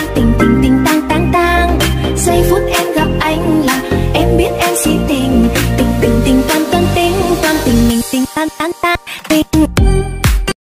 Tình tình tình tang tang tang. Giây phút em gặp anh là em biết em si tình. Tình tình tình tan tan tình tan tình mình tình tan tan tan tình.